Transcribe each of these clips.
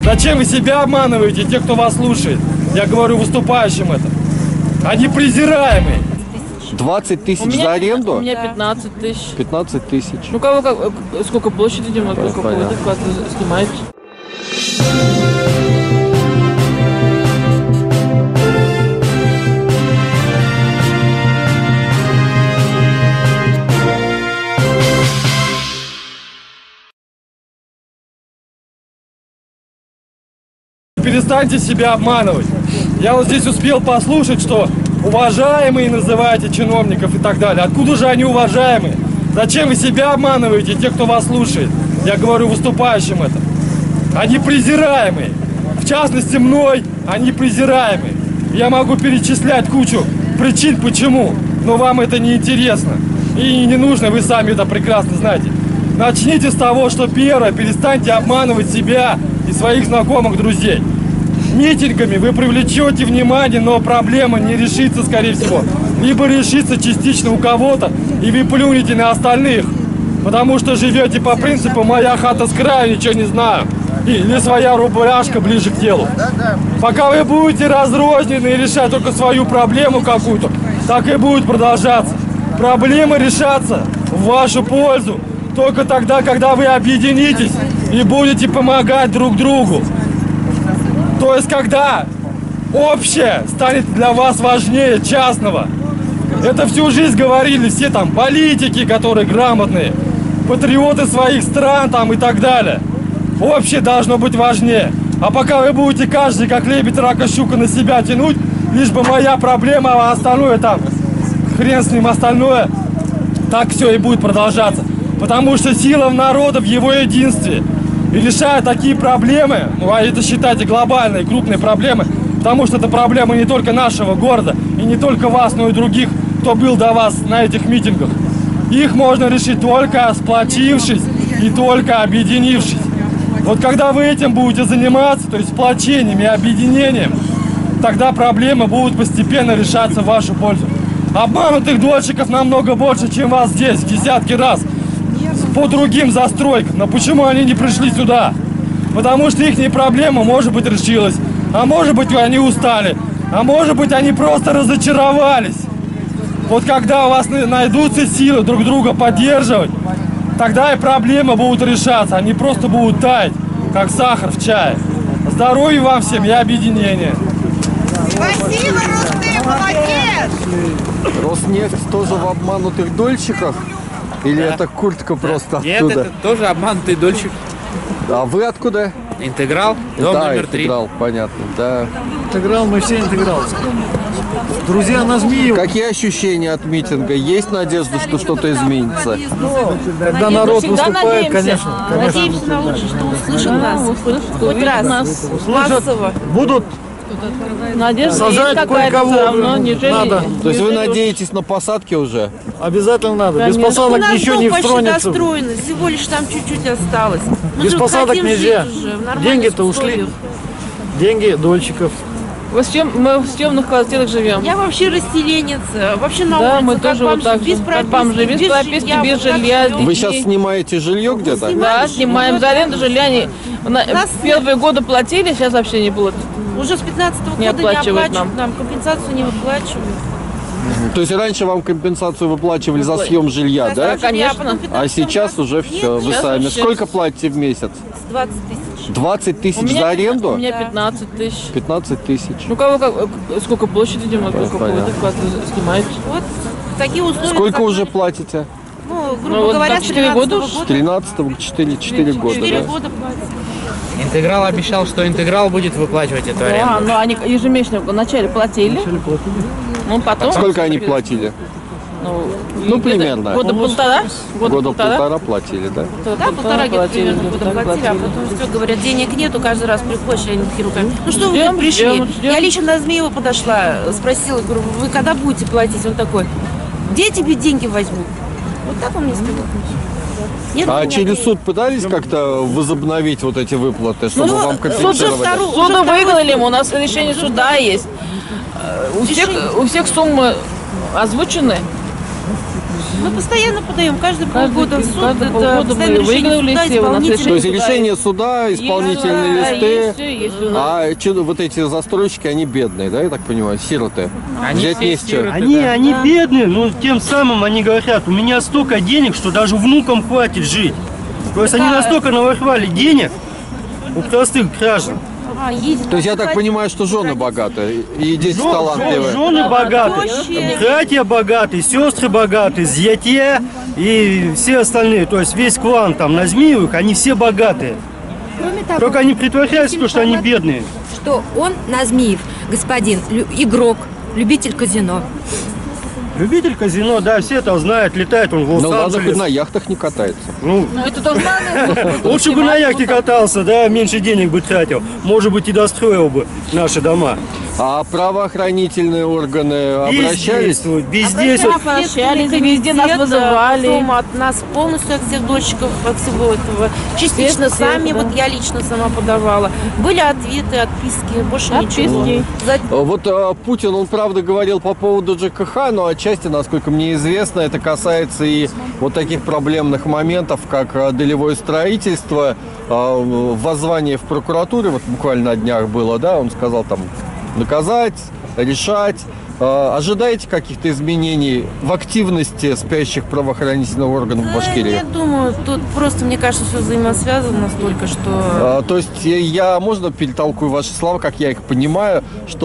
Зачем вы себя обманываете, те, кто вас слушает? Я говорю выступающим это. Они презираемые. 20 тысяч за аренду? У меня 15 тысяч. 15 тысяч. Ну, кого, сколько площади, Дима, сколько снимаете? Перестаньте себя обманывать. Я вот здесь успел послушать, что уважаемые называете чиновников и так далее. Откуда же они уважаемые? Зачем вы себя обманываете, те, кто вас слушает? Я говорю выступающим это. Они презираемые. В частности, мной они презираемые. Я могу перечислять кучу причин, почему. Но вам это не интересно. И не нужно, вы сами это прекрасно знаете. Начните с того, что первое, перестаньте обманывать себя и своих знакомых, друзей. Митингами вы привлечете внимание, но проблема не решится, скорее всего. Либо решится частично у кого-то, и вы плюнете на остальных. Потому что живете по принципу «моя хата с краю, ничего не знаю». Или своя рубляшка ближе к телу. Пока вы будете разрознены и решать только свою проблему какую-то, так и будет продолжаться. Проблемы решатся в вашу пользу только тогда, когда вы объединитесь и будете помогать друг другу. То есть, когда общее станет для вас важнее частного. Это всю жизнь говорили все там политики, которые грамотные, патриоты своих стран там и так далее. Общее должно быть важнее. А пока вы будете каждый, как лебедь, рак и щука, на себя тянуть, лишь бы моя проблема, а остальное там, хрен с ним, остальное, так все и будет продолжаться. Потому что сила в народа в его единстве. И решая такие проблемы, ну а это считайте глобальные, крупные проблемы, потому что это проблемы не только нашего города, и не только вас, но и других, кто был до вас на этих митингах. Их можно решить только сплотившись и только объединившись. Вот когда вы этим будете заниматься, то есть сплочением и объединением, тогда проблемы будут постепенно решаться в вашу пользу. Обманутых дольщиков намного больше, чем вас здесь, в десятки раз. По другим застройкам. Но почему они не пришли сюда? Потому что их проблема, может быть, решилась. А может быть, они устали. А может быть, они просто разочаровались. Вот когда у вас найдутся силы друг друга поддерживать, тогда и проблемы будут решаться. Они просто будут таять, как сахар в чае. Здоровья вам всем и объединения. Спасибо, Ростым, молодец! Роснефть тоже в обманутых дольщиках? Или да. Это куртка просто Нет, оттуда? это тоже обманутый дольщик. А вы откуда? Интеграл, дом да, номер 3. Интеграл, понятно, да. Интеграл, мы все интегралцы. Друзья, нажми его. Какие ощущения от митинга? Есть надежда, что что-то изменится? Когда народ выступает, конечно. Надеемся на лучшее, что услышат нас. Хоть раз. Массово. Будут Надежда сажать есть какая-то, кое-кого все равно, неужели... надо. То есть вы надеетесь на посадки уже? Обязательно надо. Без Конечно. посадок У нас ничего дом не почти встронится. достроено, всего лишь там чуть-чуть осталось. Мы Без же посадок хотим нельзя. жить уже в нормальных Деньги-то ушли. условиях. Деньги дольщиков. Мы в съемных квартирах живем. Я вообще расселенец, вообще на Да, улице, мы как тоже вот так без же, прописки, как бомжи, без прописки, без вот так жилья. живем. Вы сейчас снимаете жилье где-то? Да, снимаем за аренду жилья. Первые годы платили, сейчас вообще не платят. Уже с 15-го года не оплачивают оплачивают нам, компенсацию не выплачивают. То есть раньше вам компенсацию выплачивали за съем жилья, да? Конечно. А сейчас уже все, вы сейчас сами. вообще. Сколько платите в месяц? С 20 тысяч. 20 тысяч У меня за аренду? У меня 15 тысяч. 15 тысяч. Ну, сколько площади, Дима, сколько понятно. снимаете? Вот такие условия. Сколько уже платите? Ну, грубо Ну, вот говоря, так с 4 года 13-го уж? С 13-го 4 года, 4 да? года платят. Интеграл обещал, что Интеграл будет выплачивать эту Да, аренду. но они ежемесячно вначале платили. Ну, потом... Сколько они платили? Ну, примерно. Года полтора. Года полтора платили, да? Да, полтора где-то примерно года платили, а потом все, говорят, денег нету, каждый раз приходишь, они такие руками. Ну что вы Ждем, тут пришли? ждем. Я лично на Змеева подошла, спросила, говорю, вы когда будете платить? Он такой, где я тебе деньги возьму? Вот так он мне сказал. Нет, А у меня через денег. суд пытались как-то возобновить вот эти выплаты, чтобы вам Суд компенсировали? Суду выиграли, у нас решение суда есть. У всех суммы озвучены. Мы постоянно подаем, каждый полгода в суд, каждый это полгода постоянно мы решение выигрывали суда, все, у нас исполнительный То есть суд. решение суда, исполнительные Да, листы. есть всё, есть у нас. А вот эти застройщики, они бедные, да, я так понимаю, сироты. Они Взять все не с чем. сироты. Они бедные, но тем самым они говорят, у меня столько денег, что даже внукам хватит жить. То есть они настолько наворовали денег у простых граждан. То есть я так понимаю, что жены богатые и дети талантливые. Жены богатые, братья богатые, сестры богатые, зятья и все остальные. То есть весь клан там на Змеевых, они все богатые. Кроме того, Только они притворяются, есть что они информация, бедные. что он, Назмиев, господин, игрок, любитель казино. Любитель казино, да, все это знают, летает он в Но ладно, хоть Лос-Анджелес. на яхтах не катается. Ну, Это тоже надо. лучше бы на яхте катался, да, меньше денег бы тратил. Может быть, и достроил бы наши дома. А правоохранительные органы обращались? Бездействуют. Обращались, везде нас Комитет, вызывали. потом от нас полностью, от всех дольщиков, от всего этого. Частично Всех, сами, да. вот я лично сама подавала. Были ответы, отписки, больше ничего. Отписки. Вот Путин, он правда говорил по поводу ЖКХ, но отчасти, насколько мне известно, это касается и вот таких проблемных моментов, как долевое строительство, воззвание в прокуратуре, вот буквально на днях было, да, он сказал там наказать, решать. Ожидаете каких-то изменений в активности спящих правоохранительных органов в Башкирии? Я думаю, тут просто, мне кажется, все взаимосвязано настолько, что... То есть я, можно перетолкую ваши слова, как я их понимаю,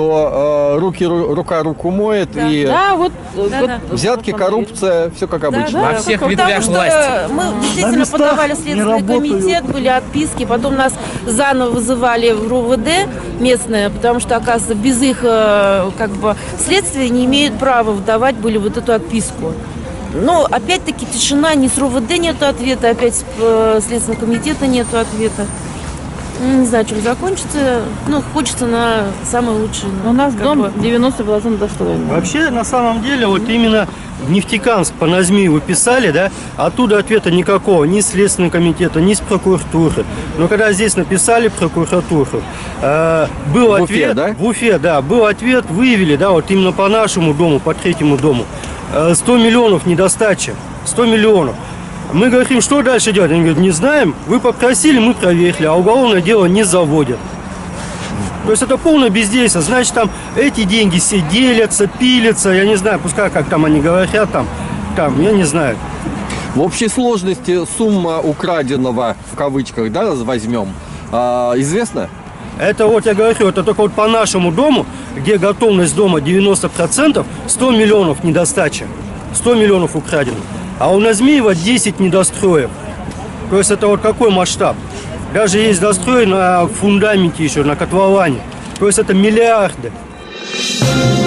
что рука руку моет, и Да, вот. Да. взятки, коррупция, все как обычно. Во всех Потому ветвях что власти. Мы На действительно местах подавали не Следственный работают. комитет, были отписки, потом нас заново вызывали в РУВД местное, потому что, оказывается, без их как бы следствия не имеют права выдавать были вот эту отписку. Но опять-таки тишина, ни с РУВД нету ответа, опять с Следственного комитета нету ответа. Не знаю, чем закончится. Ну, хочется на самый лучший. У нас как дом бы. 90% достроен. Вообще, на самом деле, вот именно в Нефтекамск по Назмиеву писали, да, оттуда ответа никакого, ни с Следственного комитета, ни с прокуратуры. Но когда здесь написали прокуратуру, был В ответ, Уфе, да? в Уфе, да, был ответ, выявили, да, вот именно по нашему дому, по третьему дому, 100 миллионов недостача, 100 миллионов. Мы говорим, что дальше делать? Они говорят, не знаем, вы попросили, мы проверили, а уголовное дело не заводят. То есть это полное бездействие. Значит, там эти деньги все делятся, пилятся, я не знаю, пускай как там они говорят, там, я не знаю. В общей сложности сумма украденного, в кавычках, да, возьмем, известно? Это вот я говорю, это только вот по нашему дому, где готовность дома 90%, 100 миллионов недостача, 100 миллионов украдено. А у Назмиева 10 недостроев. То есть это вот какой масштаб? Даже есть дострой на фундаменте еще, на котловане. То есть это миллиарды.